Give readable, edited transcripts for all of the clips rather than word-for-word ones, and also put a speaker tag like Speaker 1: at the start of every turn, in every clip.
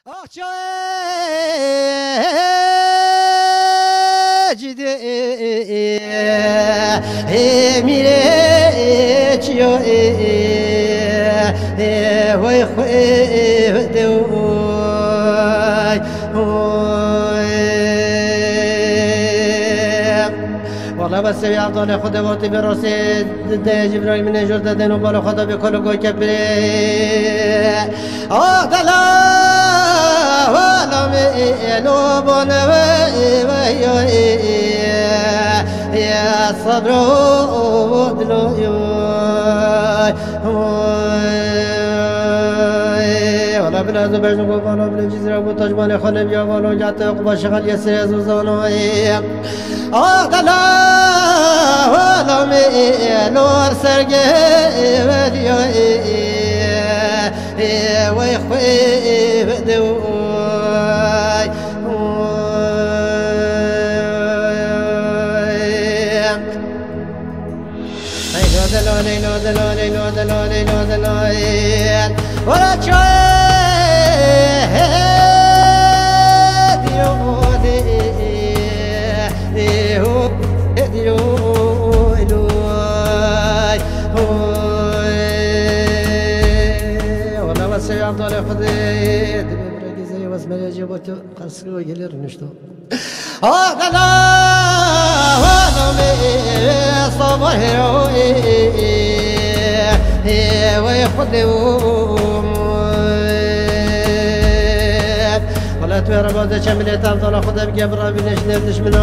Speaker 1: والله بس يا عبد خدا وقتی برسید ده جبرائیل من نجور دادن و بالا خدا بکل گوی کبری آه دلا والا میلو بانوی یا صبر و دلوی والا بلا زبرج نگو بالا بلا جزیره بود تاجمان خانه بیا بالا جات قبا شغل یسر از زانوی آه دلا والا میلو سرگه ولیوی وی خوی بدوی ولا والله بس يا عبد الله خذي دبي زي بس ما جابته قصوا يلير نشتو لا وانا صبر ويخذوا ولا تبي رباط شملة تعطى خذها بجبر بنش نفدش منه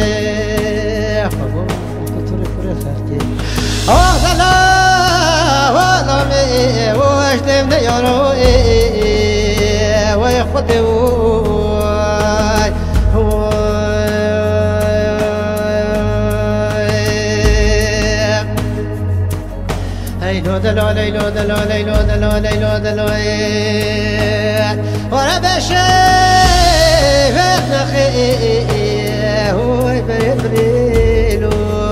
Speaker 1: خبر كتر كره خرتي لا وانا وش تبني يارو ويخذوا دلو ليلو دلو ليلو دلو ليلو دلو وانا بشيف نخي هو بريلو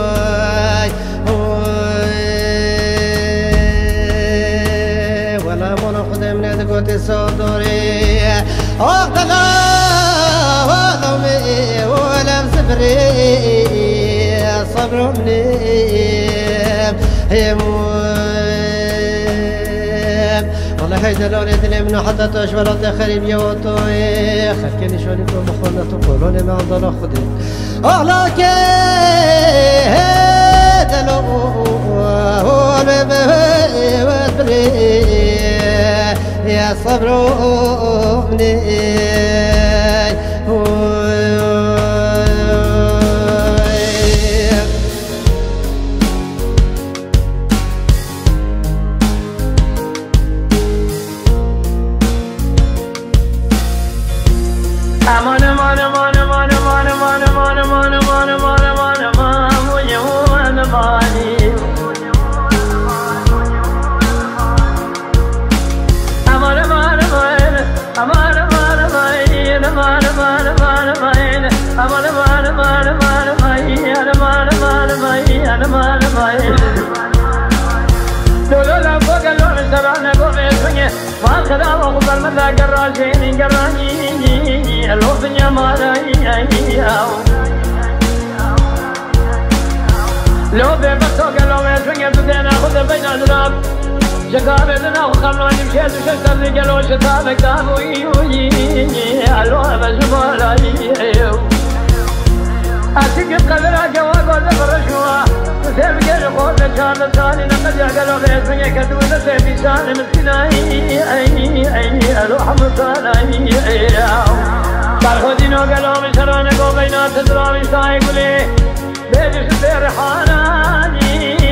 Speaker 1: ولا من خدم ندقوت صدري اقتلا ولا ولا صبري صبر والله هيدا لو ندلي منو حتى تشوال الدخري بيوتو خلكني شوالي بو مخونا تقولوني ما عند الله خدي الله كيدا لو وبري يا صبر مني لو ببسوك لو يسوي بدنا خذ بين الراب شكاب لنا وخمنا نمشي وشتر قالوا شتابك ابوي الو بزبالاي أتيك قدرة جواب ولا برشوا وسبق الخوف كان ثاني نقد قالوا بيسوي كدوة في سان مسكيناي الو حمصالاي خذينو قالوا مشرنا قو بينات تدراوي سايقولي بيجي شبير حالاني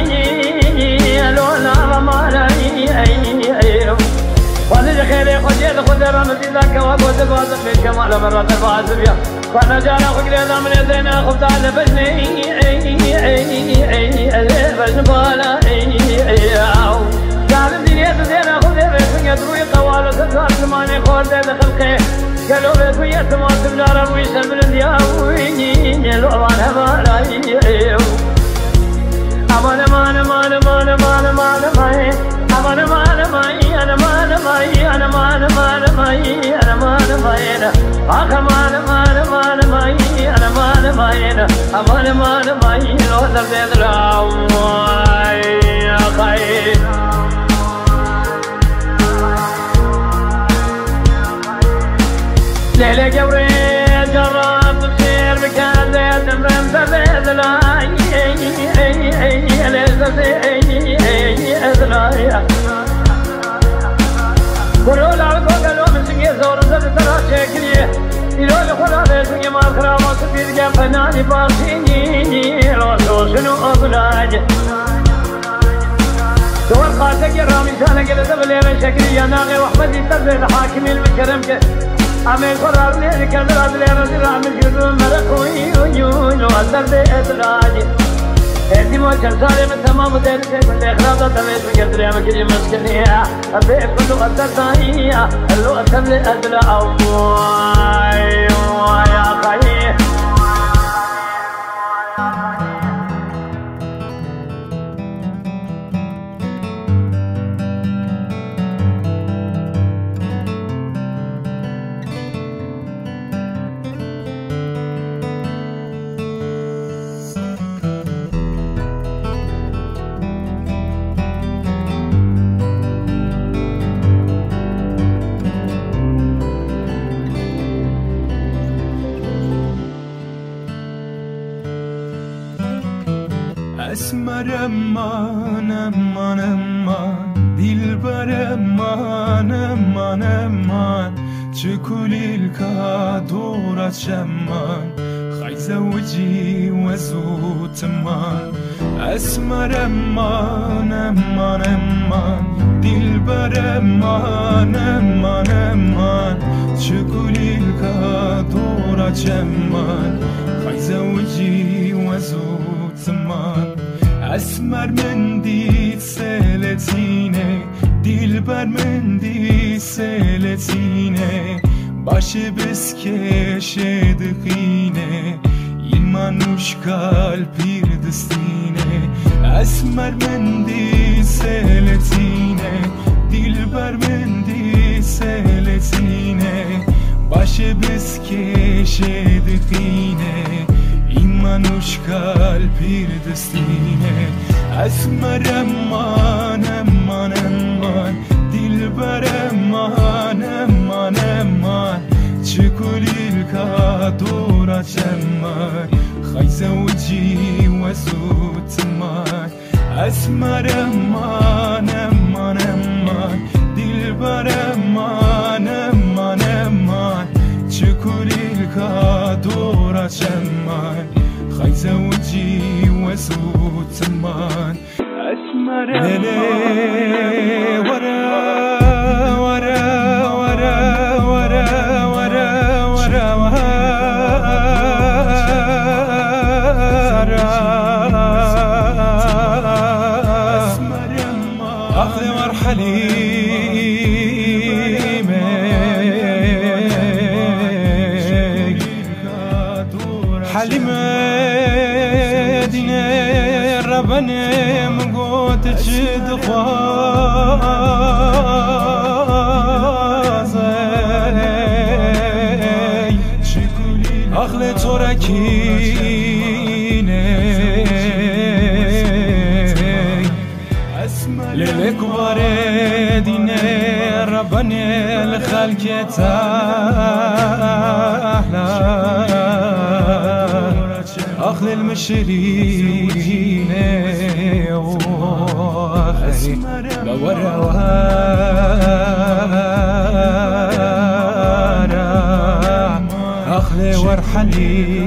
Speaker 1: لولا رمالي خذ خيري خذ رمزي ذاك وابوت بازم من كمال مرات البازم يا فانا جانا خقري ذا من يدينا خبت على بجني بجن بالا قالم ديني تزينا خذ بيسن يدروي قوالو تدوار زماني خور دي خلقي قالوا بيسن يتمات بلارا ويسن من الدياويني لولا رمالي أمان أمان أمان أمان أمان أمان أمان أمان أمان أمان أمان أمان أمان أمان أمان آخ مان مان مان مایی انا مان ماینا امان مان مایی لو در دلام یا خیر لیله جوری جرات بسیر بکن دم رم زدلای كلو لعبك وقالوا من سنجي زور زد ترى شكلي يلو لخلا لسنجي ما خرا ما سبيد جا فناني بارسيني لو شنو أبلاج دول قاتك يا رامي سالك إذا تبلي من شكلي يا ناغي وأحمد يتبلي الحاكمي المكرم عمل قرار لي كبر أدلي رزل عمل جدو مرقوي لو أدل دي أدلاج هذه ما كان صار من تمام ذلك من الإخراج تبيت من قدر يوم كل مسكنية أبي كل قدر ثانية اللو أتم لأدلى أمواي يا خير
Speaker 2: اسمر امان امان امان دلبر امان امان امان چکولیل که دورت شمان خی زوجی و زوت من اسمر امان امان امان دلبر امان امان امان چکولیل که دورت شمان خی زوجی و زوت من اسمر من دید سلتینه دلبر من دید سلتینه باشه بسکش دقینه این منوش کال پیر دستینه اسمر من دید سلتینه دلبر من دید سلتینه باشه بسکش دقینه این منوش کال پیر دستینه اسمر امان امان امان دلبر امان امان امان چکولیل که دورت شمان خی زوجی و زوت من اسمر امان امان امان دلبر امان امان امان چکولیل که دورت شمان خی زوجی و زوت من اسمر ليلي ورا ورا ورا ورا ورا ورا اسمر اخذ مرحلي حليمة دينا ربنا مقوت تشد خوازي أخلي تركيني للك واردينا ربنا الخلق تحلى أخذ المشرين وأخذ بورا وهارا أخذ ورحلي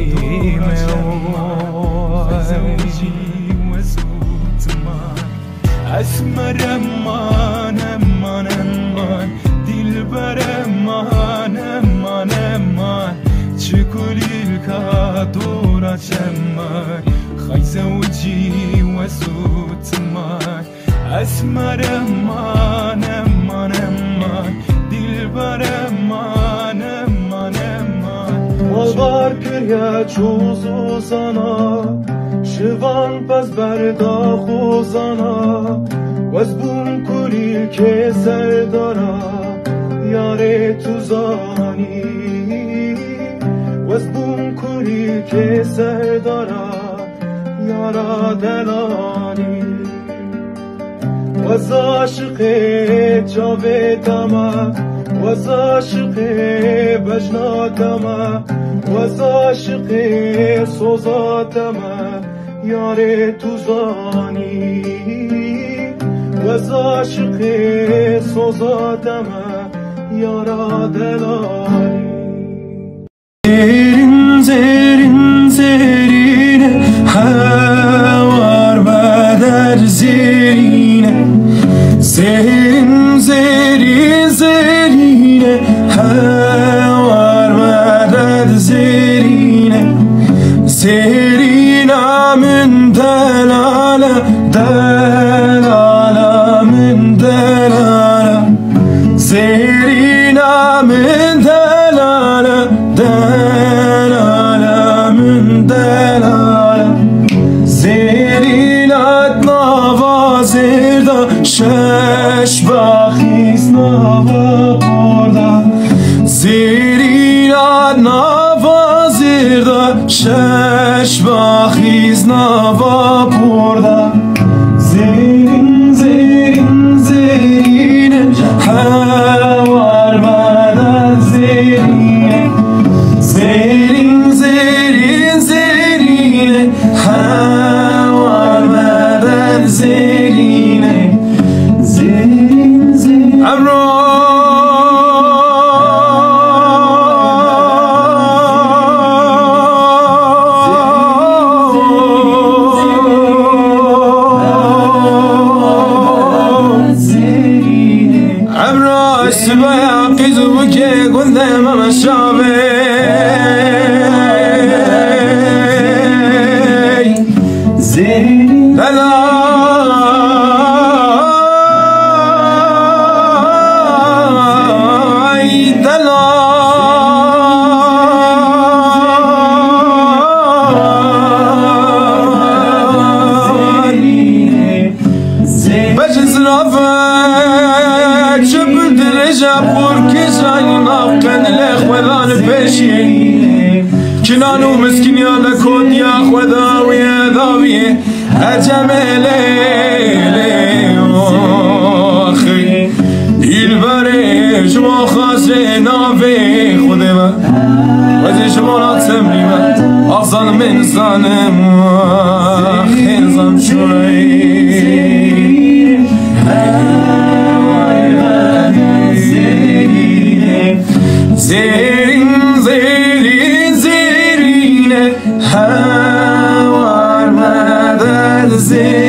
Speaker 2: أسمر أمان أمان أمان دلبر أمان أمان أمان چکولیل که دورت شمان خی زوجی و زوت من اسمر امان امان امان دلبر امان امان امان
Speaker 3: مالبار کریا چوزو زانا شوان پس بردا خوزانا وز بوم کولیل که سردارا یاره تو زانی که سر دارد یارا دلانی وز عاشق جاویدم وز عاشق بجناتم وز عاشق سوزاتم یار تو زانی وز عاشق سوزاتم یارا دلانی
Speaker 2: زرین زرینه هوار بدر زرینه زرین زرین زرینه هوار بدر زرینه زرینه من دلاله دلاله من دلاله زرینه من دلاله دلاله من دلاله زرینت نوازرده شش بخیز نوا برده زرینت نوازرده شش بخیز نوا برده زرین زرین زرین هوار بدر زرینه زرین زرین زرینه هوار بدر زرینه زرین زرین عبر سبايا قيزو بكي قلنا ما مشابه زين دلا بجز رافت شبل درجة بوركي جاي ناقن لخوذان بشي كنانو مسكين يا لكود يا خوذاوي ذاوي أجملي أخي البريج ما خاسينا في خذبه وزي شمالات سمريمه أفضل من صنم خنزم شوي زرين زرين زرين هوار بدر زرين